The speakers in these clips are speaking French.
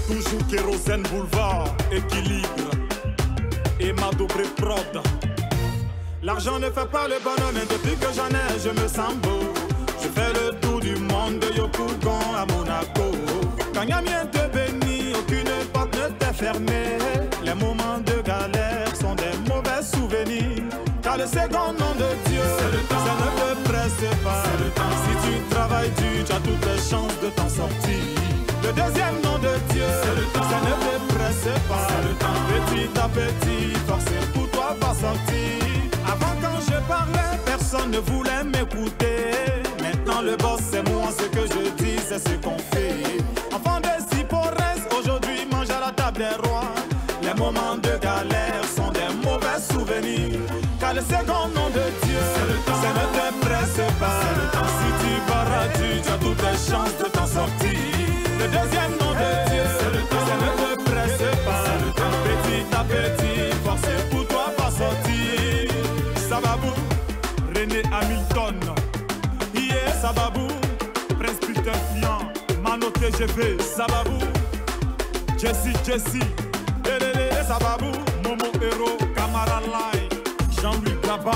Toujours Kérosène Boulevard, équilibre et ma double prod. L'argent ne fait pas le bonheur, mais depuis que j'en ai, je me sens beau. Je fais le tour du monde de Yopougon à Monaco. Quand Yamien te bénit, aucune porte ne t'est fermée. Les moments de galère sont des mauvais souvenirs. Car le second nom de Dieu, ça ne te presse pas. Si tu travailles dur, tu as toutes les chances de t'en sortir. Le deuxième nom de Dieu, ça ne te presse pas. Petit à petit, forcé pour toi va sortir. Avant quand je parlais, personne ne voulait m'écouter. Maintenant le boss c'est moi, ce que je dis c'est ce qu'on fait. Enfant de Siporès, aujourd'hui mange à la table des rois. Les moments de galère sont des mauvais souvenirs. Car le second nom de Dieu, ça ne te presse pas. Si tu barades, tu as toutes les chances de t'en sortir. Le deuxième nom de Dieu, ça ne te presse pas. Petit à petit, forcé pour toi va sortir. Sababou, René Hamilton, yeah, Sababou, Prince Peter Fian, Mano TGV, Sababou, Jessie, Elele, Sababou, Momo Hero, Camara Lai, Jean-Louis Gaba.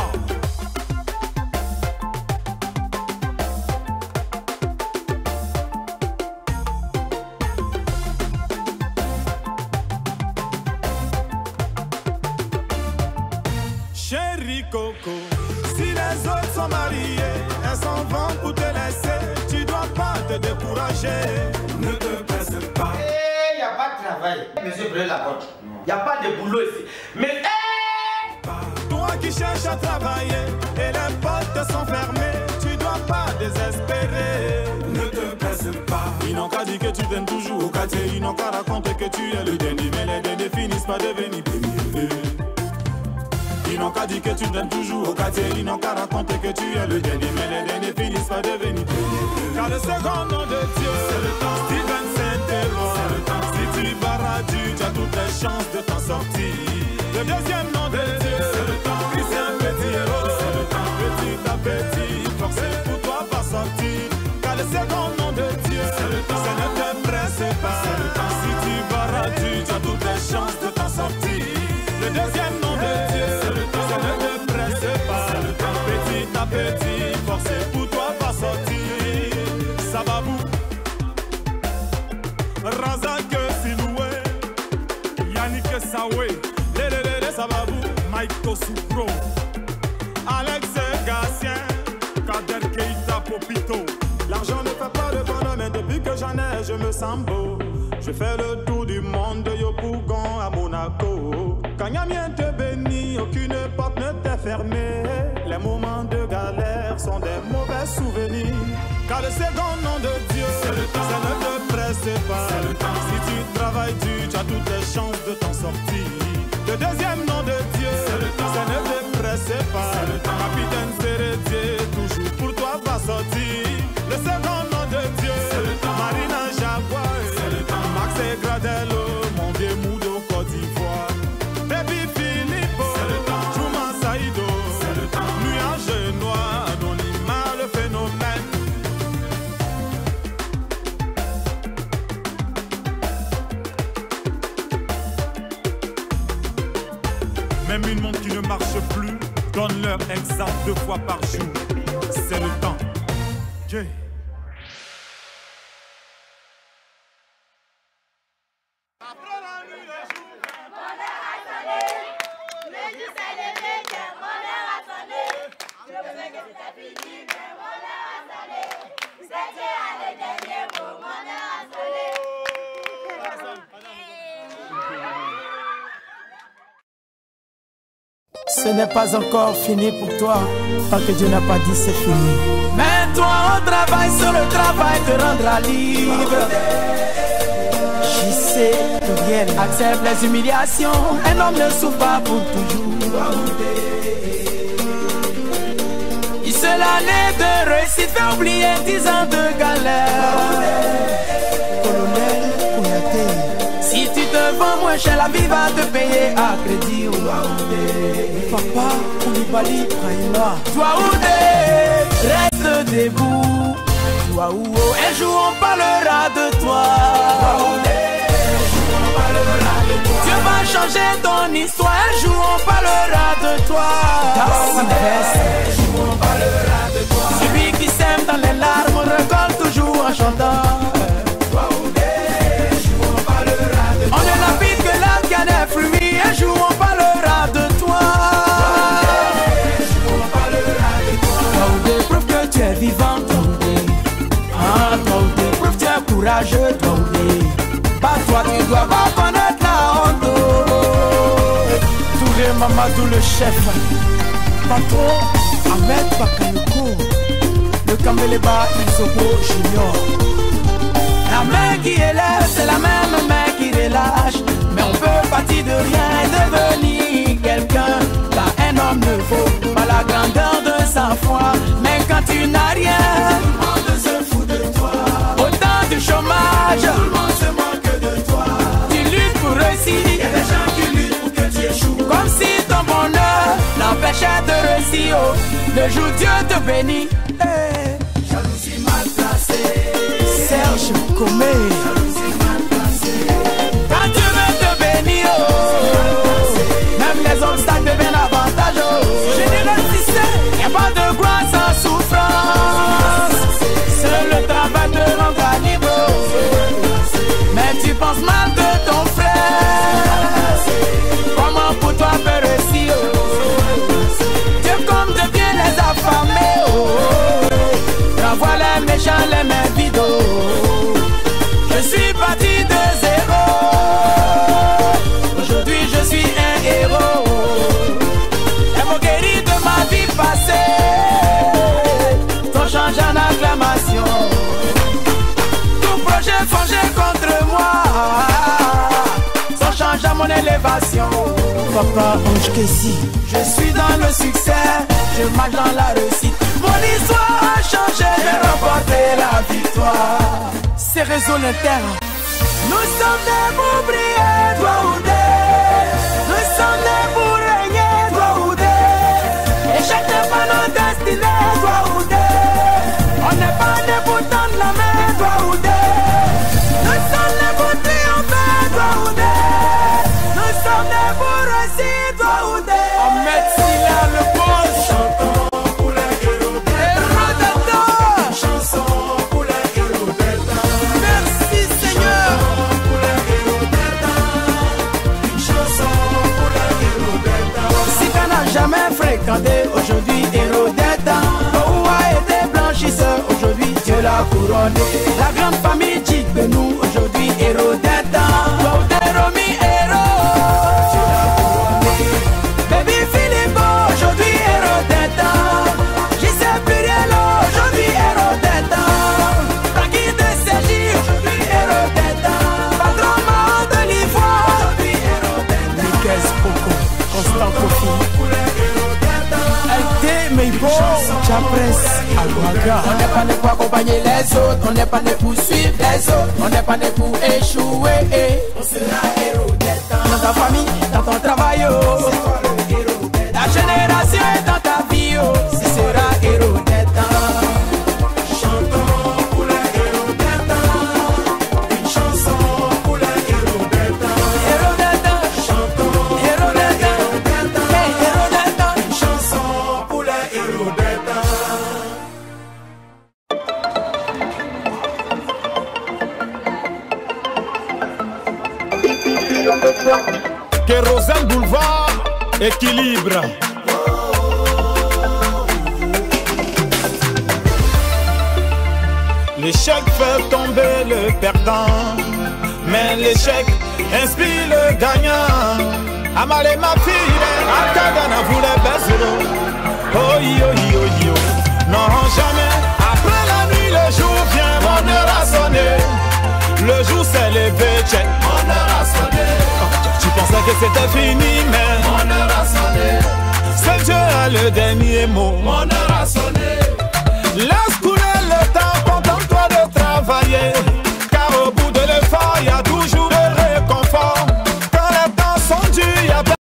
Chérie Coco, si les autres sont mariés, elles s'en vont pour te laisser. Tu dois pas te décourager. Ne te presse pas. Il n'y a pas de travail. Monsieur, prenez la porte. Il n'y a pas de boulot ici. Mais toi qui cherches à travailler et les portes sont fermées, tu dois pas désespérer. Ne te presse pas. Ils n'ont qu'à dire que tu donnes toujours au quartier. Ils n'ont qu'à raconter que tu es le dernier. Mais les derniers finissent par devenir premiers. Ils n'ont qu'à dire que tu donnes toujours au quartier. Ils n'ont qu'à raconter que tu es le dernier. Mais les derniers finissent par devenir premiers. Car le second nom de Dieu, c'est le temps. Steven Saint-Éloi. Si tu barades, tu as toutes les chances de t'en sortir. Le deuxième nom de Dieu, c'est le temps. Christian Petit Héros, c'est le temps. Petit à petit, forcé pour toi va sortir. Car le second nom de Dieu, c'est le temps. Ça ne te presse pas. Si tu barades, tu as toutes les chances de t'en sortir. Le deuxième nom de Dieu, c'est le temps. Ça ne te presse pas. Petit à petit, forcé pour toi va sortir. Sababou, Razak Siloué, Yannick Saoué, Lélélé Sababou, Mike Tosoupro, Alex Gassien, Kader Keita Popito. L'argent ne fait pas le bonheur, mais depuis que j'en ai, je me sens beau. Je fais le tour du monde de Yopougon à Monaco. Quand Yamien te bénit, aucune porte ne t'est fermée. Les moments de galère sont des mauvais souvenirs. Car le second nom de Dieu, ça ne te presse pas. Si tu travailles dur, tu as toutes les chances de t'en sortir. Le deuxième nom de Dieu, ça ne te presse pas. Capitaine Sérédier, toujours pour toi va sortir. Le second nom de Dieu, Marina Jaguar, Max et Gradello, mon vieux Moudo Côte d'Ivoire. Baby Philippe, Juma Saïdo, Nuage Noir, Anonyma le phénomène. Même une montre qui ne marche plus, donne l'heure exacte 2 fois par jour. C'est le temps. Yeah. Ce n'est pas encore fini pour toi, tant que Dieu n'a pas dit c'est fini. Mets-toi au travail, sur le travail te rendra libre. J'y sais, Gabriel, accepte les humiliations, un homme ne souffre pas pour toujours. Il se l'année de réussite fait oublier 10 ans de galère. Colonel Kouyaté, si tu te vends moins cher, la vie va te payer à crédit. Papa Koulibaly Brahima, toi Oudé, reste debout. Toi ou un jour on parlera de toi. l'histoire, un jour on parlera de toi. Un jour on parlera de toi. Celui qui sème dans les larmes récolte toujours en chantant. On ne lapide que l'âme qui a des fruits. Un jour on parlera de toi. Toi, prouve que tu es vivant, toi, prouve que tu es courageux, toi. Pas toi, tu dois pas connaître la honte. Touré Mamadou le chef, patron Ahmed Bakayoko, le Kaméleba Isobo Junior. La main qui élève, c'est la même main qui relâche. Mais on peut partir de rien et devenir quelqu'un. Car un homme ne vaut pas la grandeur de sa foi. Mais quand tu n'as rien, tout le monde se fout de toi. Au temps du chômage, tout le monde se moque de toi. Tu luttes pour réussir, il y a des gens qui luttent pour que tu échoues. Comme si ton bonheur l'empêchait de réussir. Oh, le jour Dieu te bénit. Hey. Jalousie mal placée. Serge Comé. Quand Dieu veut te bénir, oh, même les obstacles deviennent avantages. Oh. Général Cissé, y a pas de gloire sans souffrance. Seul le travail te rendra libre. Mais tu penses mal de ton frère. Comment pour toi faire réussir? Dieu comme de bien les affamés. Renvoie les méchants, les mains vides. Je suis parti de zéro. Aujourd'hui je suis un héros. Les mots guéris de ma vie passée t'ont changé en acclamation. Tout projet forgé contre moi sans changer mon élévation. Papa Ange Kessi, je suis dans le succès, je marche dans la réussite. Mon histoire a changé, j'ai remporté la victoire. C'est Réseau l'Inter. Nous sommes nés pour briller, toi ou des. Nous sommes nés pour régner, toi ou des. Échec n'est pas notre destinée, toi ou des. On n'est pas nés pour tendre la main, toi ou des. Nous sommes nés pour triompher, toi ou des. Nous sommes nés pour réussir, toi ou des. On met Silla le pose. Chantons pour les héros d'État. Une chanson pour les héros d'État. Merci Seigneur. Pour les héros d'État. Une chanson pour les héros d'État. Si qu'on n'a jamais fréquenté, aujourd'hui héros d'État. Où a été blanchisseur, aujourd'hui Dieu l'a couronné. La grande famille dit de nous, aujourd'hui héros d'État. Romi héros, Dieu l'a couronné. Baby Philippe, aujourd'hui héros d'État. J.C. Pluriel, aujourd'hui héros d'État. Francky de Sergi, aujourd'hui héros d'État. Patron Mao de l'Ivoire, aujourd'hui héros d'État. Michael Spoko, Constant Kofi. LT Meibo, Chapresse, Alwaga. On n'est pas né pour accompagner les autres, on n'est pas né pour suivre les autres, on n'est pas né pour échouer. On sera héros d'État. Dans ta famille, dans ton travail, oh. C'est quoi le héros d'État? La génération est dans ta vie, oh. Ce sera héros d'État. Chantons pour les héros d'État. Une chanson pour les héros d'État. Héros d'État. Chantons héros d'État. Hey, héros d'État. Une chanson pour les héros d'État. Kérosène Boulevard, équilibre. L'échec fait tomber le perdant, mais l'échec inspire le gagnant. Amale ma fille, Akagana voulait baiser. Oh yo yo yo, non jamais. Après la nuit, le jour vient, mon heure a sonné. Le jour s'est levé, check, mon heure a sonné. Tu pensais que c'était fini, mais mon heure a sonné. Seul Dieu a le dernier mot, mon heure a sonné.